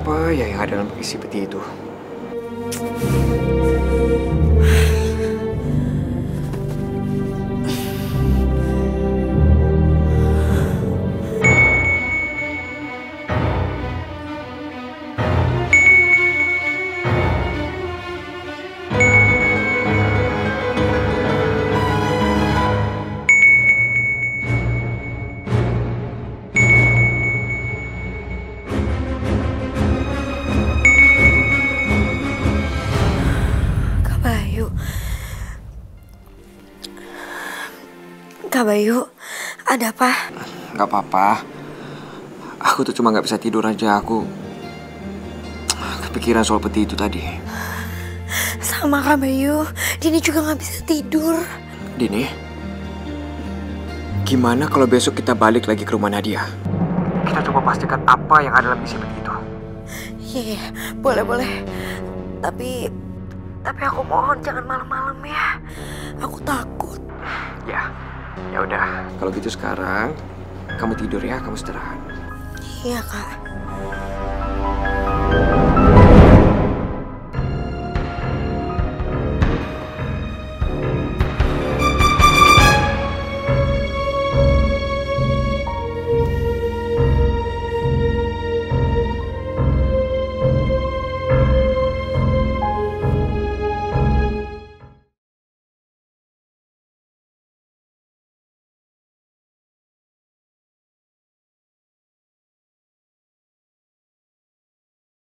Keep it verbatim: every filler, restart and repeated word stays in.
apa ya yang ada dalam isi peti itu? Kak Bayu, ada apa? Gak apa-apa. Aku tuh cuma gak bisa tidur aja. Aku kepikiran soal peti itu tadi. Sama Kak Bayu, Dini juga gak bisa tidur. Dini, gimana kalau besok kita balik lagi ke rumah Nadia? Kita coba pastikan apa yang ada dalam isi peti itu. Iya, yeah, boleh boleh. Tapi, tapi aku mohon jangan malam-malam ya. Aku takut. Ya. Ya udah, kalau gitu sekarang kamu tidur ya, kamu istirahat. Iya, Kak.